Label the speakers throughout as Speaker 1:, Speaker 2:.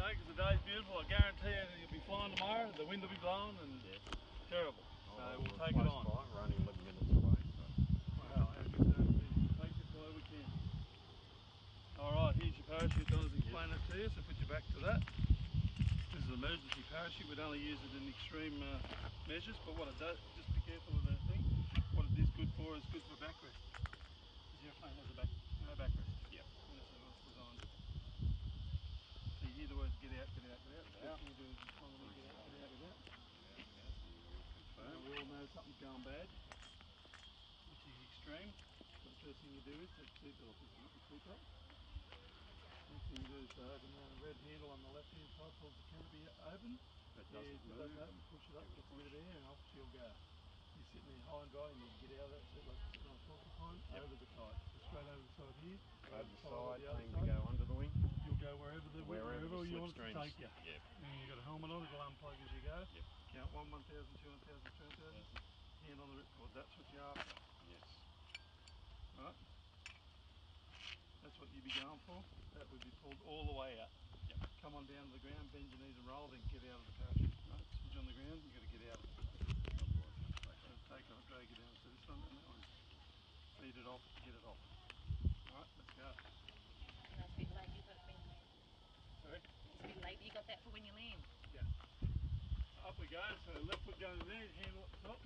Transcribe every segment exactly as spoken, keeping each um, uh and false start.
Speaker 1: mate, because the day's beautiful. I guarantee you you'll be flying tomorrow. The wind will be blowing and
Speaker 2: yes.
Speaker 1: terrible. So
Speaker 2: oh,
Speaker 1: we'll
Speaker 2: we're
Speaker 1: take it on.
Speaker 2: By. We're only eleven minutes away. So.
Speaker 1: Wow, how good that is. Take it while we can. Alright, here's your parachute. Donna's explained
Speaker 2: yes.
Speaker 1: it to you, so put your back to that. This is an emergency parachute. We'd only use it in extreme uh, measures, but what it does, just be careful of that thing. What it is good for is good for backrest. Because your airplane has a back, no backrest.
Speaker 2: Yep.
Speaker 1: And this is what it's designed. So you hear the words get out, get out, get out. The first thing you do is just tell them to get out, get out, get out.
Speaker 2: Yeah,
Speaker 1: Uh, we all know something's going bad, which is extreme. So the first thing you do is take the seatbelt off. This is not your seatbelt. Next thing you do is to open the red handle on the left hand side, pulls the canopy open.
Speaker 2: That
Speaker 1: Yeah,
Speaker 2: doesn't
Speaker 1: it
Speaker 2: move.
Speaker 1: doesn't open, push it up, gets a bit of air and off she'll go. You're sitting there high and dry, you need to get out of that seat like sitting on a porcupine, yep. over the side. So straight over the side here.
Speaker 2: Over the side,
Speaker 1: the
Speaker 2: aim
Speaker 1: side.
Speaker 2: to go under the wing.
Speaker 1: You'll go wherever the
Speaker 2: wherever,
Speaker 1: wherever
Speaker 2: the
Speaker 1: you want it to
Speaker 2: streams.
Speaker 1: take you.
Speaker 2: Yep.
Speaker 1: And you've got a helmet on, it'll unplug as you go.
Speaker 2: Yep.
Speaker 1: Count one, one thousand, two hundred thousand, three hundred thousand. Hand on the ripcord, that's what you're after.
Speaker 2: Yes.
Speaker 1: Right? That's what you'd be going for. That would be pulled all the way out.
Speaker 2: Yep.
Speaker 1: Come on down to the ground, bend your knees and roll, then get out of the parachute. Right? Switch on the ground, you've got to get out of it. So take off, drag it down. So this one and that one. Feed it off, get it off. Alright, let's go.
Speaker 3: And that's a bit late, you got it when you land.
Speaker 1: Sorry?
Speaker 3: It's a bit late, you got that for when you land.
Speaker 1: Yeah. Up we go, so left foot going in there, handle at the top.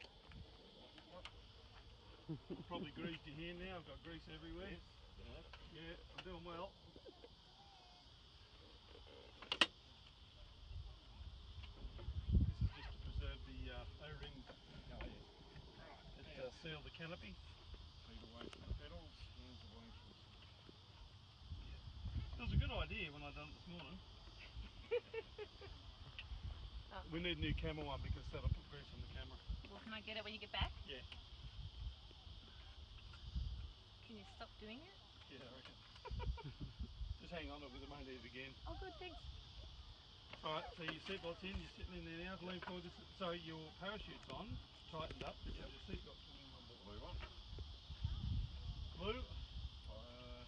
Speaker 1: Probably greased your hand now, I've got grease everywhere.
Speaker 2: Yes. Yeah.
Speaker 1: Yeah, I'm doing well. This is just to preserve the uh, O-ring.
Speaker 2: Oh, yeah.
Speaker 1: It uh, seal the canopy.
Speaker 2: Feet away from the pedals, hands away from the...
Speaker 1: It was a good idea when I done it this morning.
Speaker 3: Oh.
Speaker 1: We need a new camera one because that'll put grease on the camera.
Speaker 3: Well, can I get it when you get back?
Speaker 1: Yeah.
Speaker 3: Can you stop doing it?
Speaker 1: Yeah, I reckon. Just hang on to it because it won't eat it again.
Speaker 3: Oh, good, thanks.
Speaker 1: Alright, so your seatbelt's in, you're sitting in there now, lean forward. This, so your parachute's on, tightened up, this
Speaker 2: Yep.
Speaker 1: is your seatbelt coming on.
Speaker 2: The blue one.
Speaker 1: Blue.
Speaker 2: Uh,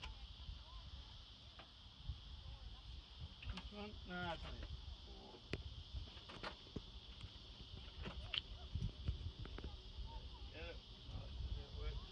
Speaker 1: This one? Nah, it's on here. Get it? Oh, this is how it works.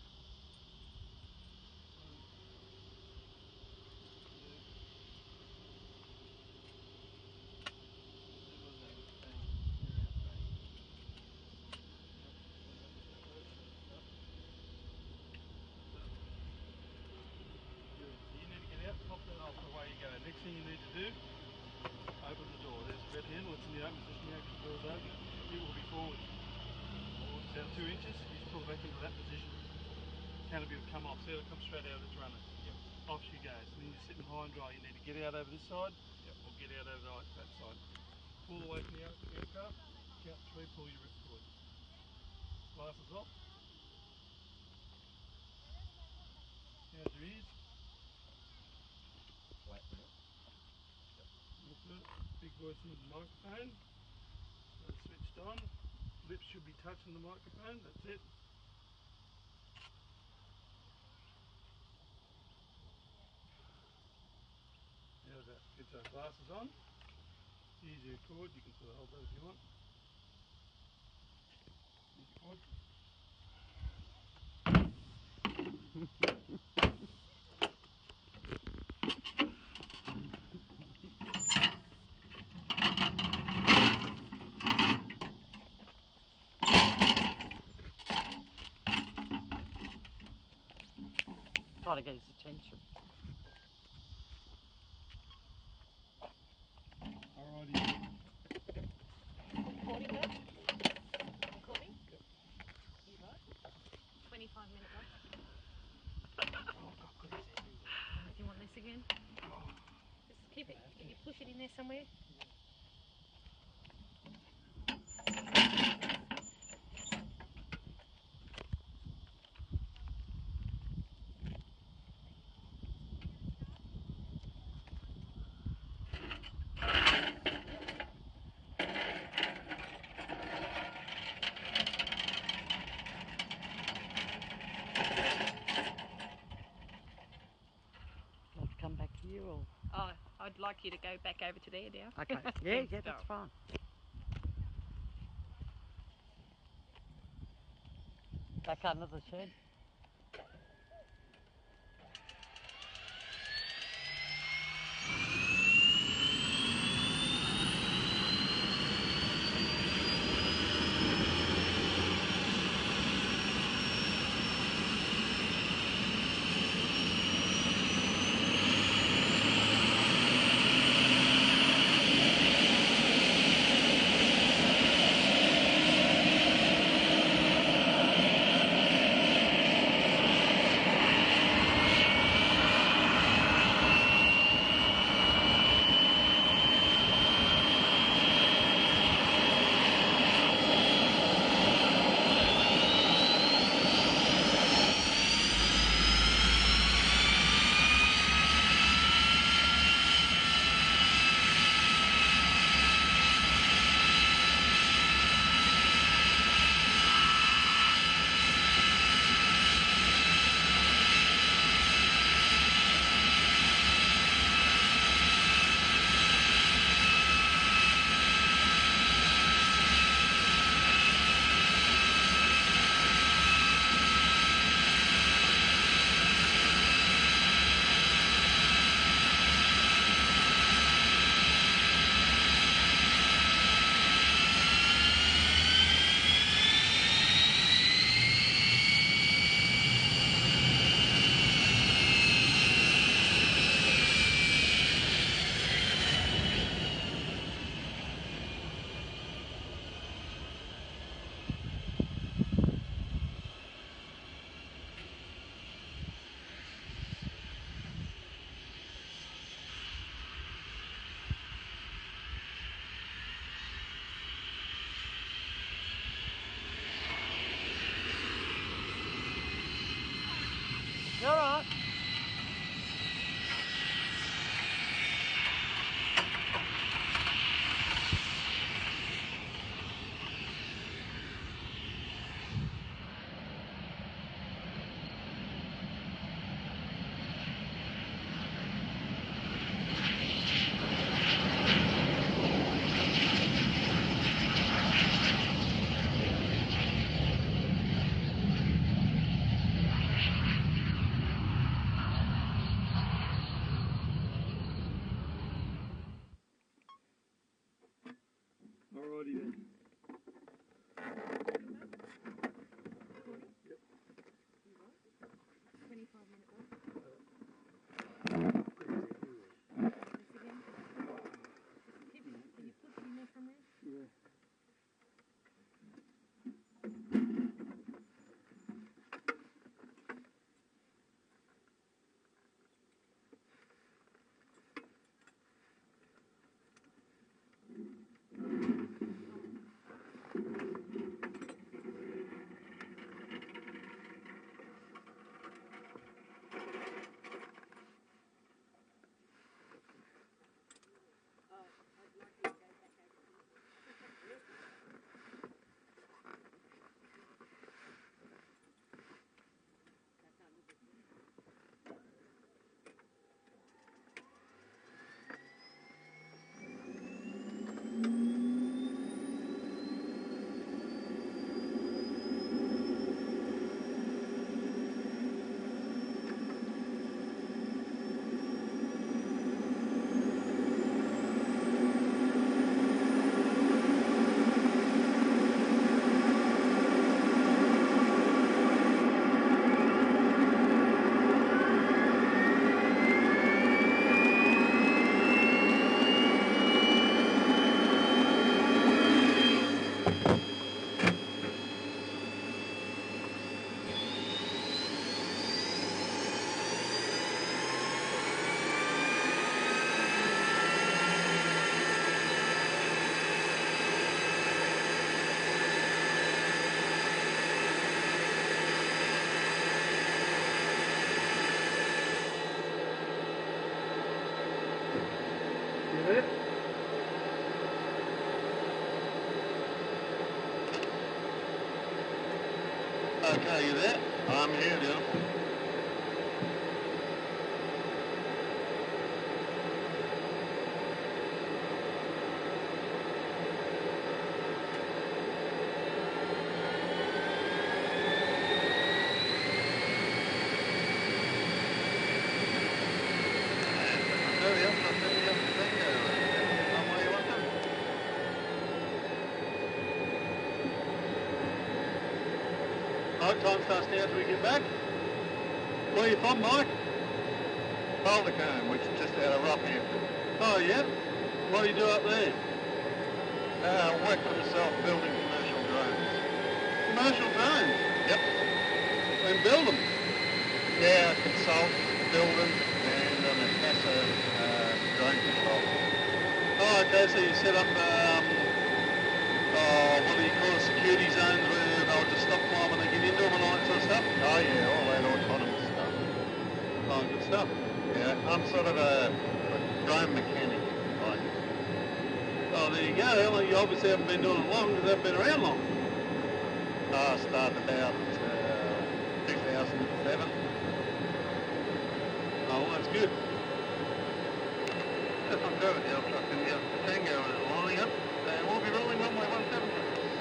Speaker 1: Pop that off the way you go. Next thing you need to do, open the door. There's a red handle, it's in the open position, the actual door's open. It will be forward. About two inches, you just pull it back into that position. Canopy will come off, see it'll come straight out of its runner.
Speaker 2: yep.
Speaker 1: Off she goes. And then you're sitting high and dry. You need to get out over this side,
Speaker 2: Yep.
Speaker 1: or get out over the, that side. Pull away from the aircraft, count three, pull your ripcord. Glasses off. How's your ears?
Speaker 2: Flat now.
Speaker 1: Good. Big voice into the microphone. So it's switched on. Lips should be touching the microphone. That's it. How's that? Get those glasses on. Here's your cord. You can sort of hold that if you want. Here's your cord.
Speaker 3: Try to get his attention.
Speaker 1: Alrighty.
Speaker 3: Recording that? Recording?
Speaker 1: Yep.
Speaker 3: You right? twenty-five minute one.
Speaker 1: Oh, I've got grease everywhere.
Speaker 3: Do you want this again?
Speaker 1: Oh.
Speaker 3: Just keep it. Can you push it in there somewhere? Like to come back here or? Oh, I'd like like you to go back over to there now.
Speaker 4: Okay. Yeah, yeah, that's fine. Back under the shed. You all right?
Speaker 1: Alrighty then.
Speaker 3: twenty-five minute walk. Can you put it in there somewhere?
Speaker 1: Yeah. You there?
Speaker 2: Okay, you there? I'm here, yeah.
Speaker 1: Alright, time starts now till we get back. Where are you from, Mike?
Speaker 2: Baldercombe, which is just out of Rockhampton.
Speaker 1: Oh, yeah? What do you do up there?
Speaker 2: Uh, work for myself building commercial drones.
Speaker 1: Commercial drones?
Speaker 2: Yep.
Speaker 1: And build them?
Speaker 2: Yeah, I consult, build them, and I'm a NASA uh, drone controller.
Speaker 1: Oh, okay, so you set up, um, oh, what do you call it, security zones where they'll just stop flying when they get into them and all that sort of stuff?
Speaker 2: Oh yeah, all that autonomous stuff.
Speaker 1: Oh, good stuff.
Speaker 2: Yeah, I'm sort of a, a drone mechanic. Like,
Speaker 1: Oh, there you go. Well, you obviously haven't been doing it long because they haven't been around long.
Speaker 2: I started about uh, two thousand seven.
Speaker 1: Oh, well, that's good.
Speaker 2: That's not good. Yeah, I can get the Tango is lining up, and we'll be rolling runway one seventy.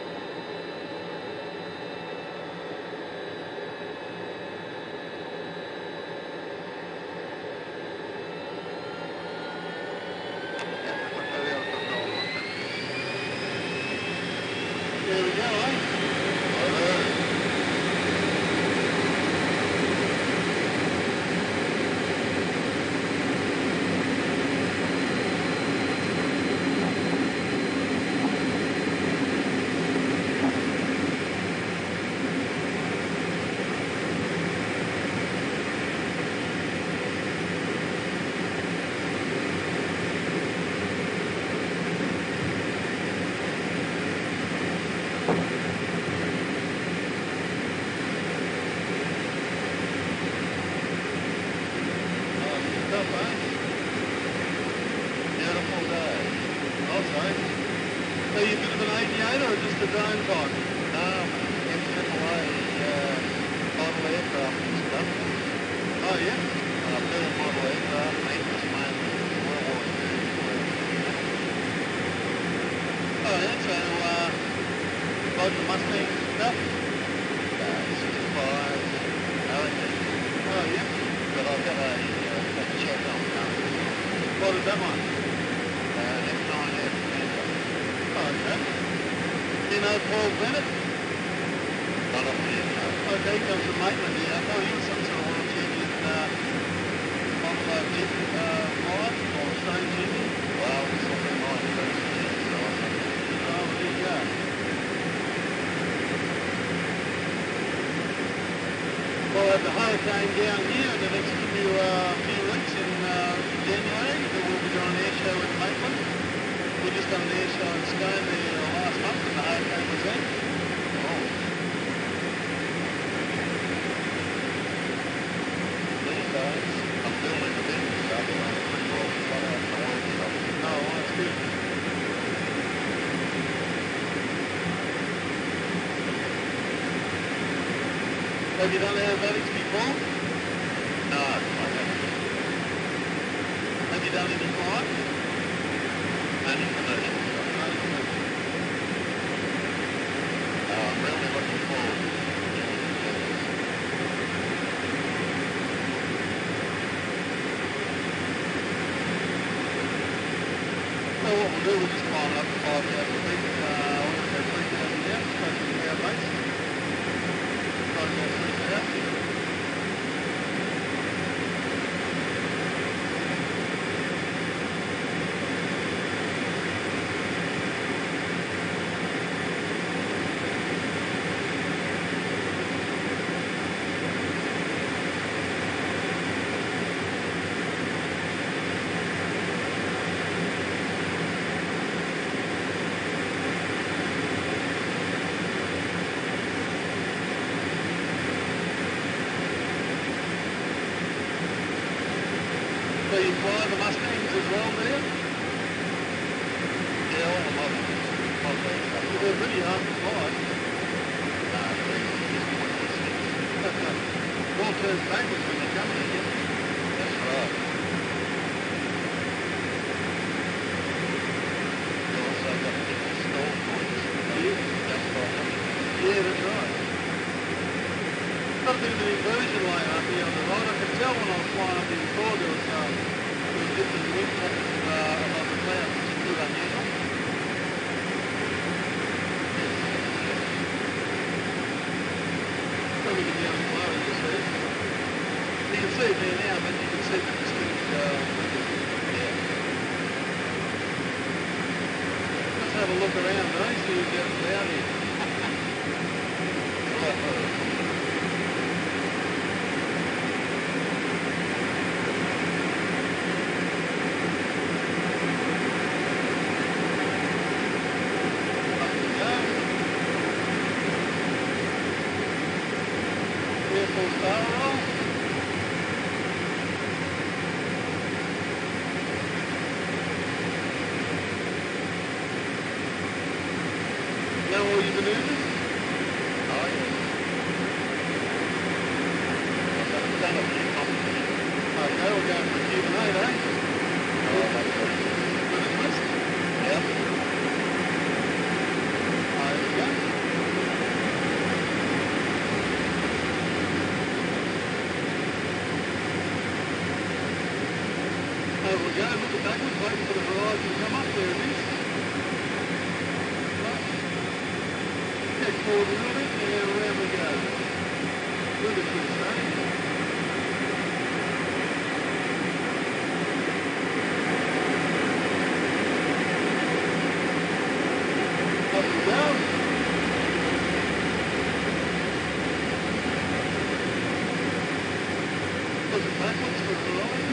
Speaker 1: There we go, eh?
Speaker 2: Beautiful day.
Speaker 1: Okay. Are you a bit of an aviator or just a drone type?
Speaker 2: No, M triple A uh, model aircraft and stuff.
Speaker 1: Oh, yeah?
Speaker 2: Uh, build model aircraft, maintenance mainly World War Two.
Speaker 1: Oh, yeah, so, uh, riding Mustangs and stuff?
Speaker 2: Uh, sixty-five, Hurricane.
Speaker 1: Oh, yeah?
Speaker 2: But I've got a, uh, a check on currently.
Speaker 1: What is that one?
Speaker 2: Uh, F nine F Panda.
Speaker 1: Oh, okay. Do you know Paul Bennett?
Speaker 2: Not off the end, no.
Speaker 1: Okay, he comes from Maitland, yeah. Oh, he was some sort of world champion, uh, model uh, jet, uh, flyer, or Australian champion.
Speaker 2: Well, this will be my first year, so I think.
Speaker 1: Oh, there you go. Well, we'll have the hurricane down here in the next few, uh, few weeks in uh, January. Then we'll be doing an air show in Maitland. We just done an air show in Scone there last month and the hurricane was in.
Speaker 2: Oh. These days, I'm building a business up and I'm pretty well cut out in the workshop.
Speaker 1: Oh, well, that's good. Have you done aerobatics before?
Speaker 2: No, I haven't.
Speaker 1: Have you done any flying?
Speaker 2: Only commercial stuff.
Speaker 1: Only commercial.
Speaker 2: Uh, I'm really looking forward to doing this.
Speaker 1: So what we'll do, we'll just climb up to five thousand feet. Uh, we're going to go three thousand now, straight to the air base. Try to go three thousand. So you fly the Mustangs as well there?
Speaker 2: Yeah, all the models. Model aircraft.
Speaker 1: Well, they're really hard to fly.
Speaker 2: No, three, just pointless things.
Speaker 1: All turns backwards when you come here.
Speaker 2: That's right. You also got fifty stall points.
Speaker 1: Yeah.
Speaker 2: Just by having
Speaker 1: Yeah, that's right. Got a bit of an inversion line up here on the right. I could tell when I was flying up here before there was, um, there was different wind patterns uh, above the clouds, which is good unusual. coming down below, you see. You can see it there now, but you can see the distinct uh, yeah. Let's have a look around, eh? See who's out and about here. Careful star roll. Know all your manoeuvres?
Speaker 2: Oh, yes. I've done a few competitions.
Speaker 1: Okay, we're going for a Cuban eight, eh?
Speaker 2: Oh, that's it.
Speaker 1: With a twist?
Speaker 2: Yep.
Speaker 1: There we go. There we go, looking backwards, waiting for the horizon to come up. There it is. Right. Head forward a little bit, and around we go. With a twist, eh? Up we go. Looking backwards for the horizon.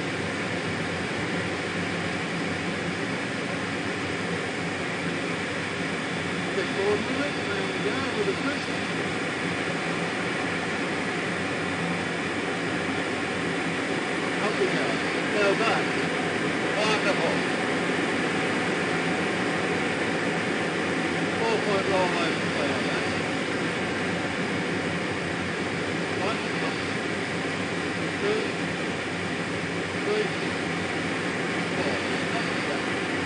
Speaker 1: Get forward with it, and there we go, with a twist. Up we go. Now back.
Speaker 2: Wonderful.
Speaker 1: Four point roll over the cloud, eh? One, two, three, four. Up we go.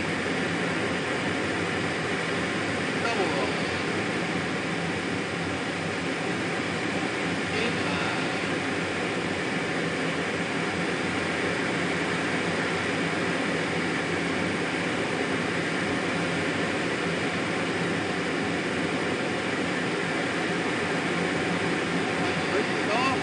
Speaker 1: Double roll. In high. Twist off.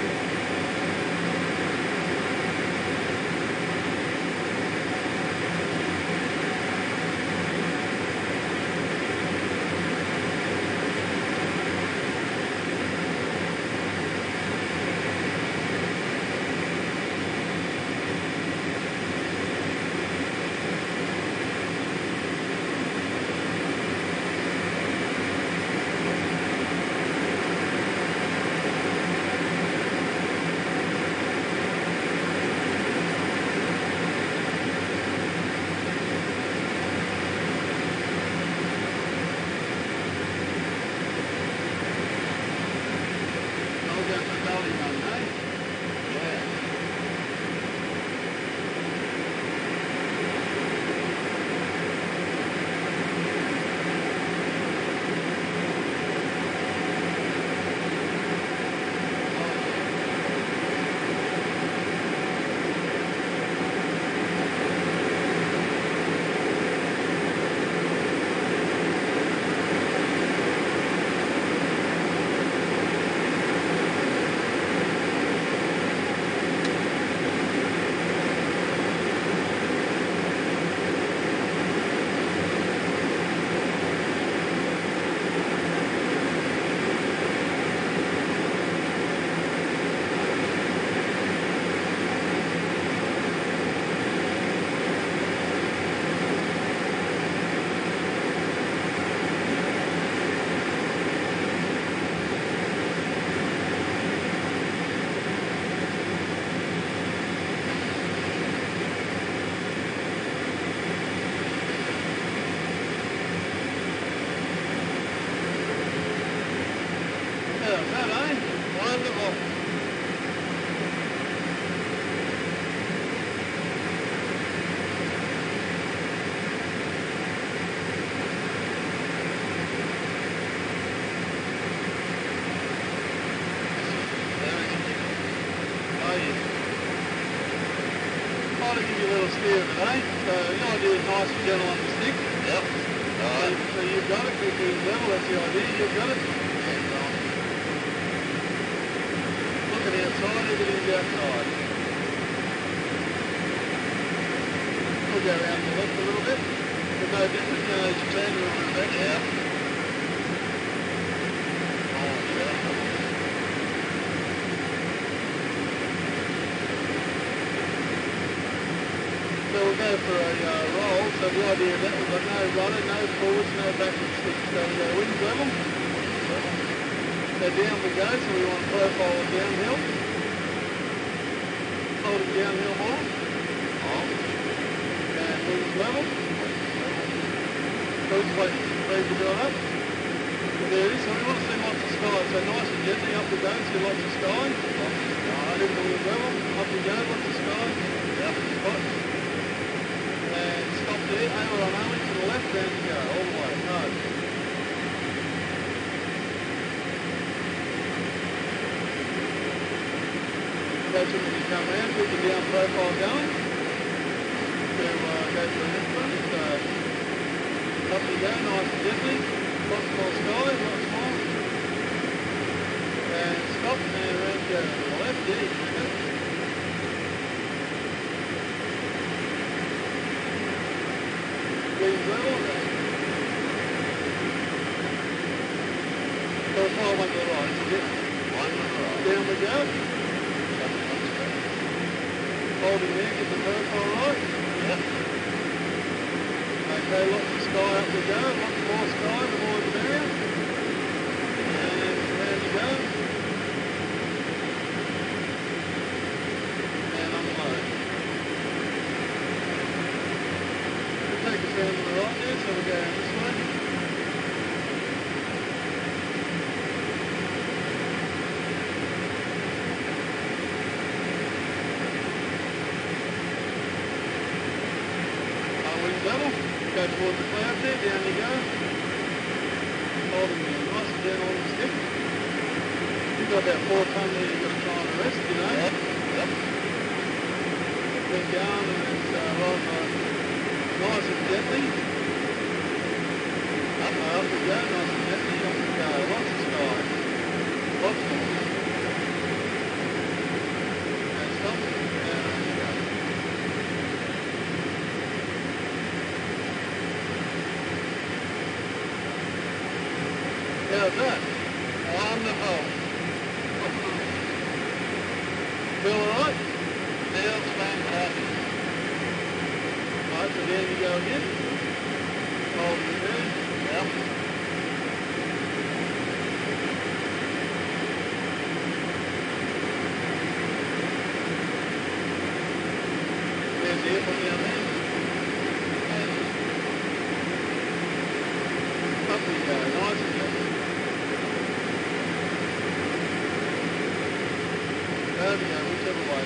Speaker 1: I'll go for belly run, eh?
Speaker 2: Yeah.
Speaker 1: How's that, eh?
Speaker 2: Wonderful.
Speaker 1: Oh, yeah. Try to give you a little steer of it, eh? So the idea is nice and gentle on the stick.
Speaker 2: Yep.
Speaker 1: So,
Speaker 2: Alright.
Speaker 1: so you've got it, keep things level, that's the idea, you've got it.
Speaker 2: Yeah, right. wind's outside. We'll go around to the left a little bit. There's no difference, you know, as you turn a little bit. Yeah. Oh, yeah. So we'll go for a uh, roll. So the idea of that, we've got no runner, no forwards, no backward sticks. So we go wings level. So down we go, so we want to profile it downhill. Hold it downhill more. Oh. And wings level. So just wait for the speed to build up. There it is, so we want to see lots of sky. So nice and gently up we go, see lots of sky. Lots of sky. Keep the wings level. Up we go, lots of sky. Yep. Hot. And stop there, aileron only to the left, down you go, all the way, no. That's when you come around, keep the down profile going. To uh, go to the next one, so up you go, nice and gently, lots more sky, lots more. And stop, and around you go to the left, yeah, you can go. Wings level. Profile one to the right, is it? One to the right. Down we go. Holding there, get the profile right. Yep. Okay, lots of sky up we go, lots more sky, the more the merrier. And down you go. And unload. Take us down to the right there, so we'll go down this way. Our wings level, go towards the cloud there, down you go. Holding there, nice and down on the stick. You've got about four tonne there you've got to try and rest, you know. Yep, yep. Keep going and it's uh, right on. Nice and gently. Up, up we go, nice and gently, up we go. Lots of sky. Lots more. And stop, and on you go. How's that? Wonderful. Feel alright? Feels fantastic. Right, so down you go again. Hold it there. Yep. There's the airport down there. And up we go, nice and good. There we go, whichever way.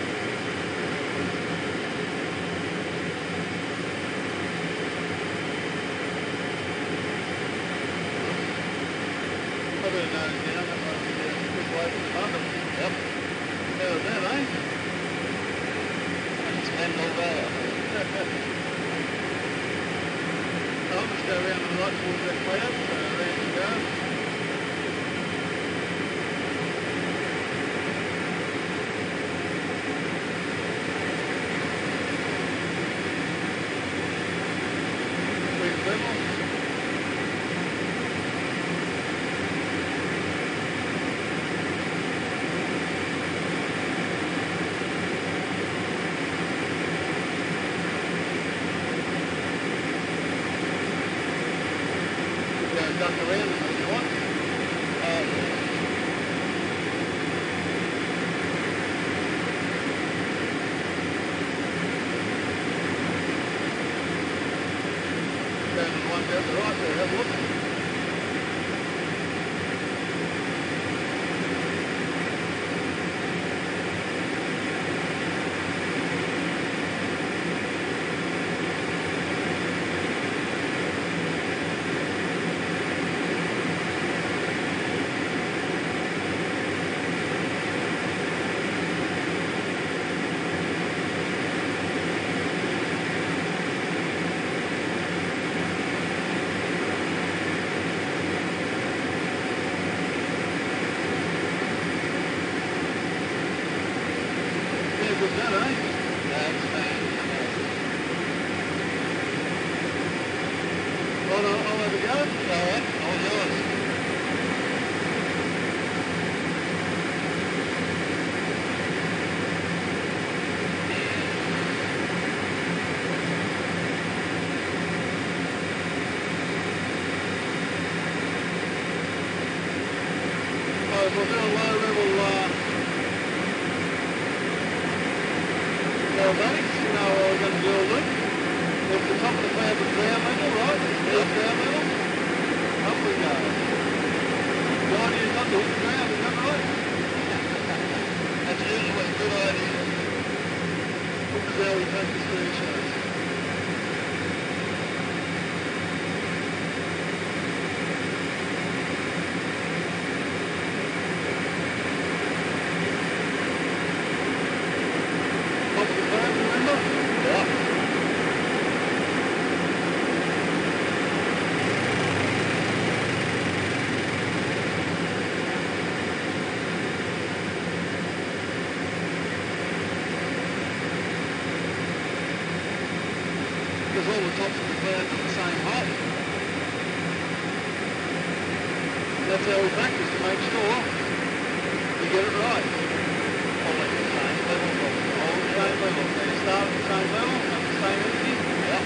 Speaker 2: I better nose down, that might be a good way from the bumper. Yep. How was that, eh? I can spend all day up here. I'll just go around to the right towards that cloud, so there you go. Wings level. Duck around if you want. that, eh? That's fantastic. Well, I'll, I'll have a go. Alright, all yours. We'll do a low level uh, galvanics. You know, we're going to do a loop. If the top of the cloud is ground level, right? There's ground level. Up we go. The idea is not to hit the ground, is that right? That's usually a good idea. This is how we take the screenshots. Because all the tops of the clouds are the same height. That's how we practice to make sure we get it right. Always the same level. All the same level. So you start at the same level, have the same energy. Yep.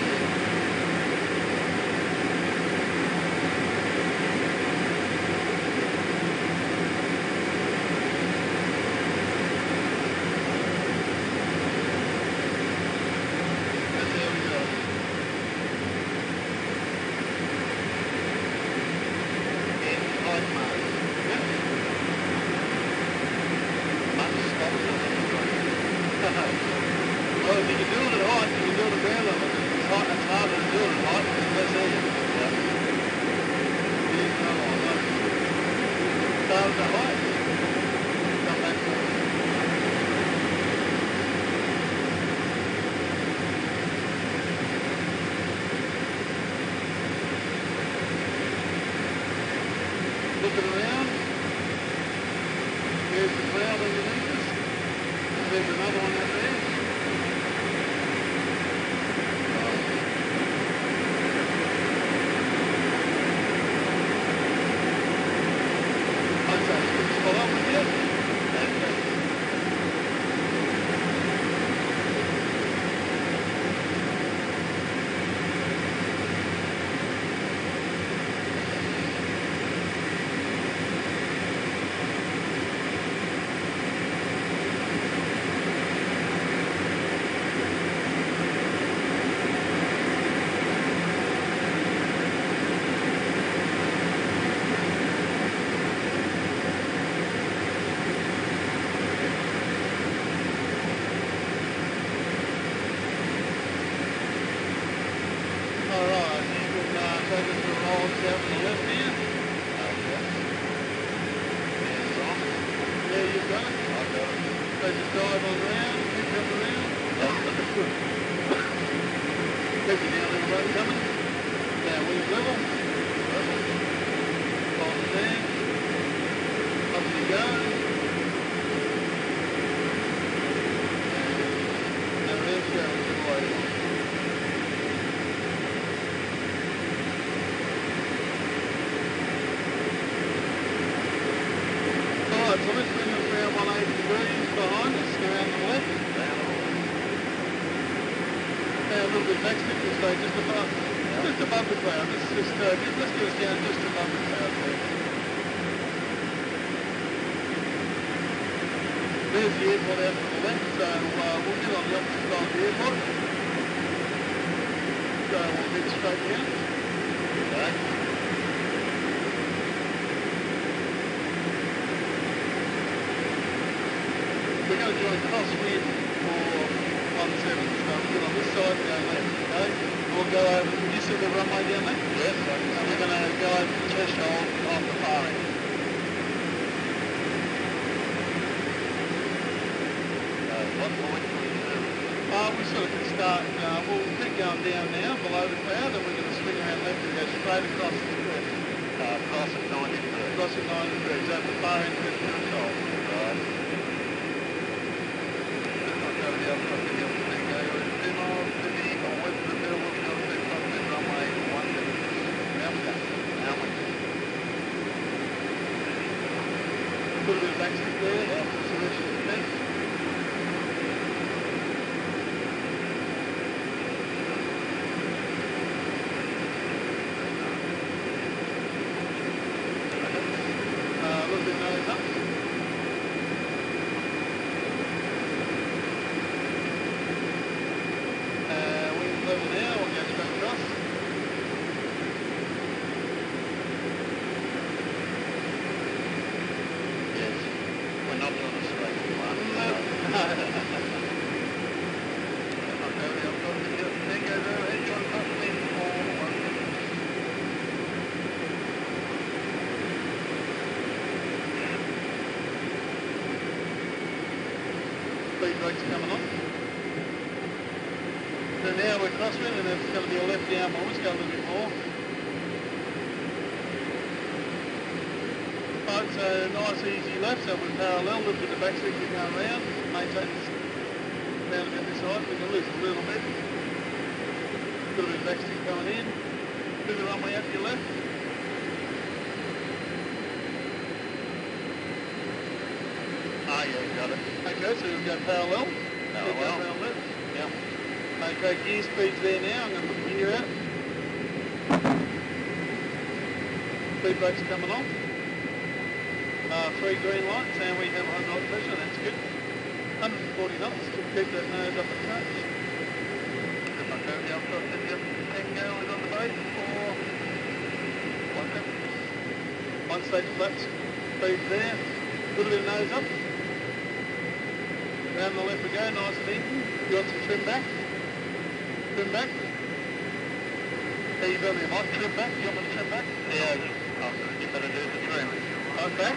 Speaker 2: Well, if you can do it at height, you can do it at ground level. It's, hard, it's harder to do it at height because it's less air. Yeah. It is another one, though. Start at the height, come back to it. Looking around, there's the cloud underneath us. There's another one out there. I'd say it's good to spot up with you. Take us to the roll down to the left here. Okay. Hands off. There you've got it. I've got it. So just dive on round, keep coming around. Keep your down level run coming. Down wings level. Level. Hold it down. Up you go. And, and around you go with the way. Alright, so let's bring us around one hundred eighty degrees behind us, around the left. And a little bit back stick this way, just above, yeah. just above the cloud. Let's just, uh, get, let's get us down just above the cloud there. There's the airport out to the left, so uh, we'll get on the opposite side of the airport. So we'll head straight down. Okay. We're going to join crosswind for one seven, so we'll get on this side and go left, okay? We'll go over, can you see the runway down there? Yes. And we're going to go over the threshold on the far end. Uh, what point will we do? Uh, we sort of can start, uh, we'll keep going down now, below the cloud, and we're going to swing around left and go straight across the cliff. Uh, across at ninety degrees. Across at ninety degrees, over the far end of the threshold. Right. over the other side of the other thing. Go two miles to the or west of the bill, we'll go to crossing runway one. Now we go. Now we go. A little bit of access there, yeah. Solution to this. Uh, a little bit nose up. Speed brakes coming on. So now we're crosswind and it's going to be a left down more. Let's go a little bit more. Right, so nice easy left, so we're parallel, look at the back seat, we go around, maintain this round about this side, we can lose a little bit. A little bit of back stick coming in. Do the runway out to your left. Ah, yeah, got it. Okay, so we'll go parallel. Parallel. Go parallel. Yeah. Okay, gear speed's there now. I'm going to put the gear out. Speed brakes are coming on. Uh, three green lights, and we have one hundred knot pressure. That's good. one hundred forty knots. Keep that nose up a touch. If I go the outside, then the tango is on the base for one step. One stage flat speed there. A little bit of nose up. Round the left we go, nice and even. You want some trim back? Trim back? How you doing there, Mike? Trim back? You want me to trim back? Yeah, oh, you better do the trim. Okay.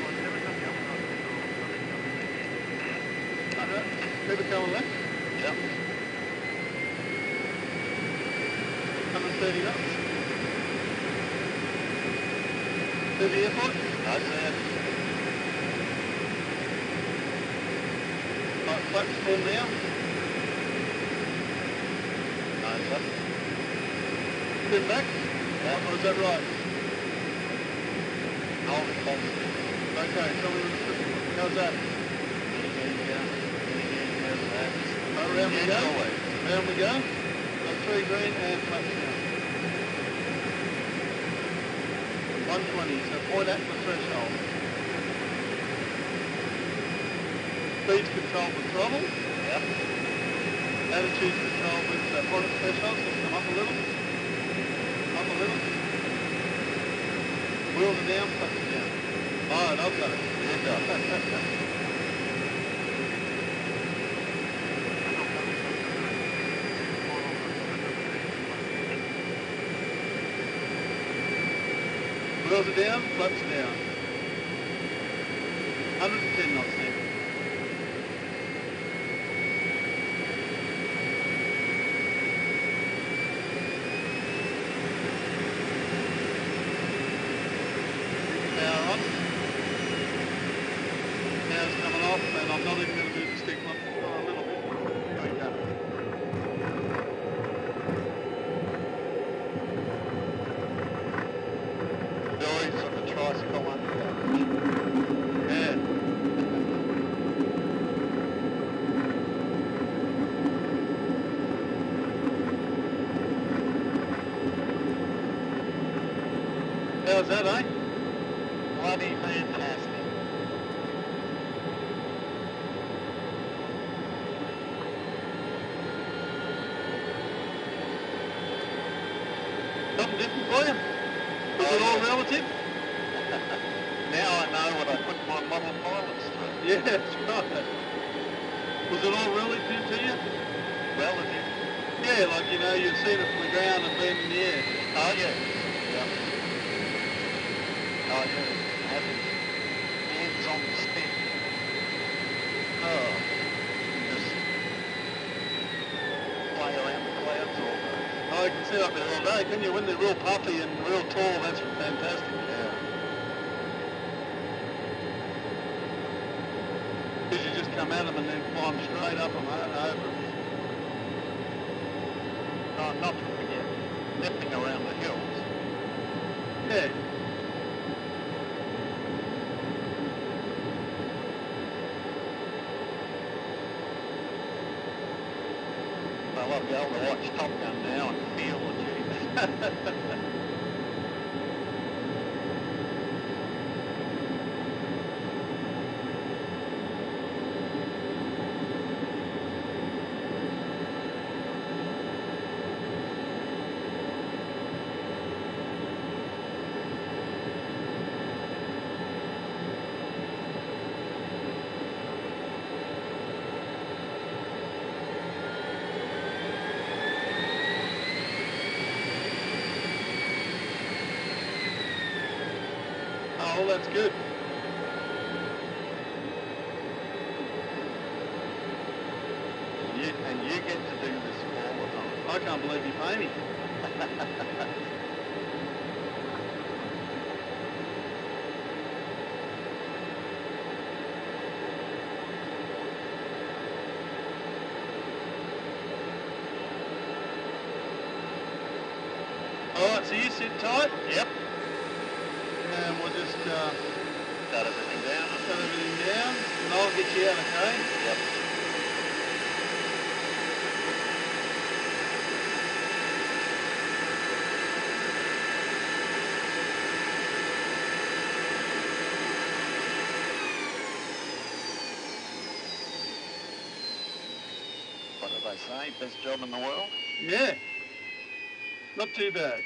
Speaker 2: Okay. Keep it going left? Yep. one hundred thirty knots. To the airport? I see it. Right, flaps full now. Nose up. Trim back? Yeah. Or is that right? Hold it constant. Okay, tell me how's that? Right, around we go. Around we go. Got three green and flaps now. one twenty, so point at the threshold. Speed's controlled with throttle. Yep. Attitude's controlled with uh, point at the threshold, so come up a little. Up a little. Wheels are down, flaps are down. Alright, I've got it. You've got it. Wheels are down, flaps are down. one hundred ten knots now. Power on. Power's coming off, and I'm not even going to do the stick one. Oh, a little bit. There we go. Billy's on the tricycle one. Yeah. How's that, eh? Bloody fantastic. Something different for you? Was it all relative? Now I know what I put my model pilots through. Yeah, that's right. Was it all relative to you? Relative? Yeah, like, you know, you've seen it from the ground and been in the air. Oh, yeah. Yeah. Oh, yeah. Having hands on the stick. Oh. Just play around the clouds all day. Oh, you can sit up there all day, can you? When they're real puffy and real tall, that's fantastic. Yeah. Because you just come momentum and then climb straight up and over.
Speaker 5: No, not to forget lifting around the hills.
Speaker 2: Yeah.
Speaker 5: I love being able to watch Top Gun now and feel the achievement.
Speaker 2: Oh, that's good.
Speaker 5: And you, and you get to do this all the time.
Speaker 2: I can't believe you pay me. Alright, so you sit tight.
Speaker 5: Yep.
Speaker 2: And we'll just uh,
Speaker 5: Shut everything down.
Speaker 2: shut everything down and I'll get you out, okay?
Speaker 5: Yep. What do they say? Best job in the world?
Speaker 2: Yeah. Not too bad.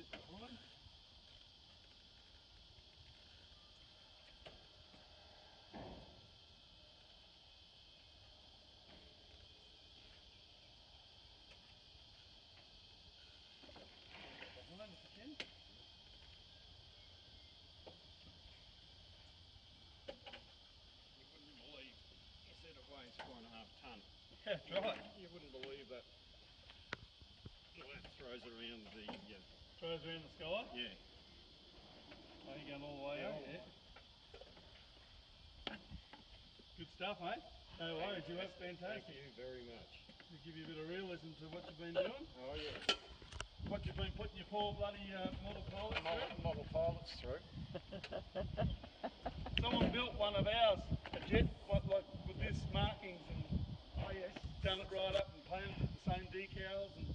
Speaker 1: Right. Behind if you can.
Speaker 5: You wouldn't believe, he said it weighs four and a half tonne.
Speaker 1: Yeah, that's right.
Speaker 5: You wouldn't believe that. The way it throws around the, uh,
Speaker 1: Throws around the sky.
Speaker 5: yeah.
Speaker 1: Oh, you're going all the way
Speaker 5: Yeah,
Speaker 1: up,
Speaker 5: all the
Speaker 1: yeah. Good stuff, mate. No worries, you went fantastic.
Speaker 5: Thank you very much.
Speaker 1: To give you a bit of realism to what you've been doing.
Speaker 5: Oh yeah.
Speaker 1: What you've been putting your poor bloody uh, model pilot
Speaker 5: Model,
Speaker 1: through.
Speaker 5: model pilots through.
Speaker 1: Someone built one of ours, a jet, like, like with this markings, and
Speaker 5: Oh yes.
Speaker 1: done it right up and painted it the same decals and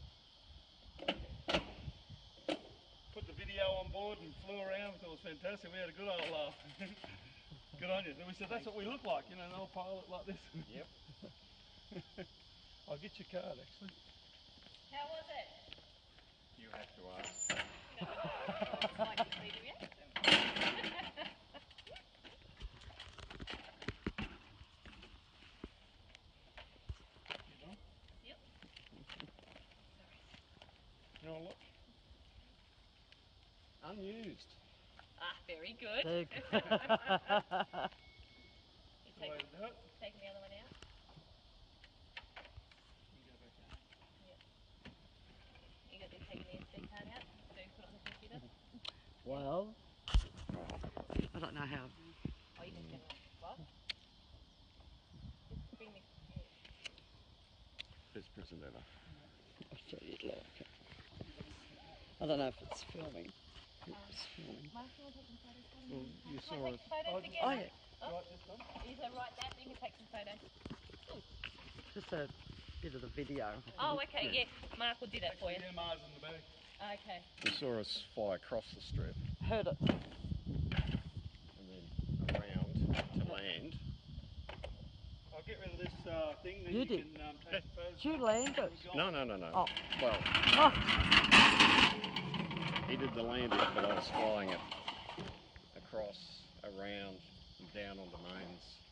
Speaker 1: put the video on board and flew around. It was fantastic. We had a good old laugh. Good on you. And we said that's what we look like, you know, an old pilot like this.
Speaker 5: Yep.
Speaker 1: I'll get your card actually.
Speaker 3: How was it?
Speaker 5: You have to ask.
Speaker 3: No, I'd like to see the reaction.
Speaker 1: You done?
Speaker 3: Yep.
Speaker 1: You know what?
Speaker 5: Unused.
Speaker 3: Ah, very good.
Speaker 4: Big.
Speaker 3: You
Speaker 1: The way
Speaker 3: take,
Speaker 1: to do it.
Speaker 3: taking the other one out?
Speaker 1: You go back in.
Speaker 3: Yep. You got to take the S D card out so you put it on the computer?
Speaker 4: Well, I don't know how.
Speaker 3: Oh, you can turn it off. Just bring the...
Speaker 5: Best present ever.
Speaker 4: I thought you'd like it. I don't know if it's filming. It's filming.
Speaker 3: Mark, you want to take some photos for me?
Speaker 5: Well, you
Speaker 3: Can
Speaker 5: saw
Speaker 3: I take
Speaker 5: it.
Speaker 3: some photos
Speaker 1: Oh,
Speaker 3: together?
Speaker 4: Oh yeah,
Speaker 3: Oh,
Speaker 1: Right, just done.
Speaker 3: you can write that, you can take some photos.
Speaker 4: just a bit of the video.
Speaker 3: Oh, okay, yes. Mark will do that for you.
Speaker 1: Actually, M R's in the back.
Speaker 3: Okay.
Speaker 5: You saw us fly across the strip
Speaker 4: Heard it.
Speaker 5: and then around to land.
Speaker 1: I'll get rid of this uh, thing, then
Speaker 4: You
Speaker 1: you,
Speaker 4: did.
Speaker 1: can um, take some photos.
Speaker 4: Did you land it?
Speaker 5: No, no, no, no.
Speaker 4: Oh.
Speaker 5: Well,
Speaker 4: Oh,
Speaker 5: he did the landing, but I was flying it across, around, and down onto mains.